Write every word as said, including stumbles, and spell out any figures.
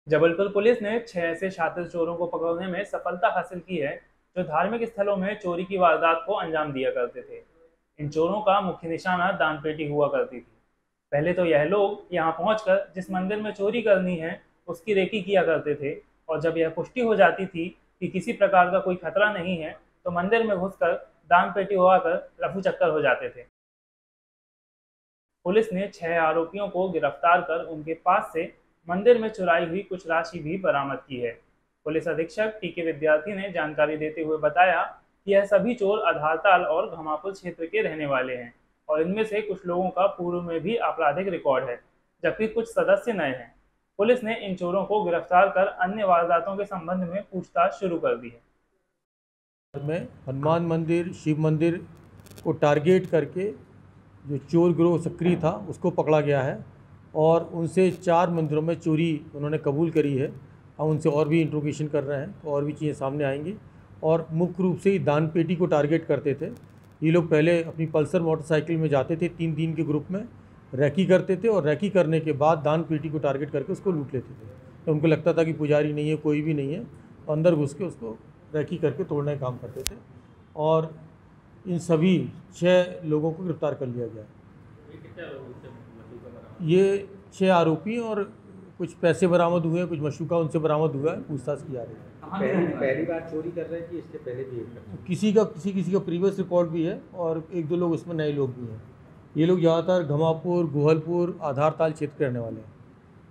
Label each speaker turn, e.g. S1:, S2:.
S1: Jabalpur police ने छह ऐसे शातिर चोरों को पकड़ने में सफलता हासिल की है जो धार्मिक स्थलों में चोरी की वारदात को अंजाम दिया करते थे। इन चोरों का मुख्य निशाना दानपेटी हुआ करती थी। पहले तो यह लोग यहां पहुंचकर जिस मंदिर में चोरी करनी है उसकी रेकी किया करते थे, और जब यह पुष्टि हो जाती थी कि किसी प्रकार का कोई खतरा नहीं है तो मंदिर में घुसकर दान पेटी उड़ाकर रफू चक्कर हो जाते थे। पुलिस ने छह आरोपियों को गिरफ्तार कर उनके पास से मंदिर में चुराई हुई कुछ राशि भी बरामद की है। पुलिस अधीक्षक टी के विद्यार्थी ने जानकारी देते हुए बताया कि यह सभी चोर आधारताल और घमापुर क्षेत्र के रहने वाले हैं, और इनमें से कुछ लोगों का पूर्व में भी आपराधिक रिकॉर्ड है, जबकि कुछ सदस्य नए हैं। पुलिस ने इन चोरों को गिरफ्तार कर अन्य वारदातों के संबंध में पूछताछ शुरू कर दी है।
S2: में हनुमान मंदिर, शिव मंदिर को टारगेट करके जो चोर गिरोह सक्रिय था उसको पकड़ा गया है, और उनसे चार मंदिरों में चोरी उन्होंने कबूल करी है। हम उनसे और भी इंट्रोगेशन कर रहे हैं तो और भी चीज़ें सामने आएंगी। और मुख्य रूप से दान पेटी को टारगेट करते थे। ये लोग पहले अपनी पल्सर मोटरसाइकिल में जाते थे, तीन तीन के ग्रुप में रैकी करते थे, और रैकी करने के बाद दान पेटी को टारगेट करके उसको लूट लेते थे। तो उनको लगता था कि पुजारी नहीं है, कोई भी नहीं है, तो अंदर घुस के उसको रैकी करके तोड़ने का काम करते थे। और इन सभी छः लोगों को गिरफ्तार कर लिया गया। ये छः आरोपी और कुछ पैसे बरामद हुए हैं, कुछ मशूका उनसे बरामद हुआ है, पूछताछ की जा रही है।
S3: पहली पहली बार चोरी कर रहे हैं कि इसके पहले भी एक
S2: किसी का किसी किसी का प्रीवियस रिकॉर्ड भी है, और एक दो लोग उसमें नए लोग भी हैं। ये लोग ज़्यादातर घमापुर, गोहलपुर, आधारताल क्षेत्र के रहने वाले हैं।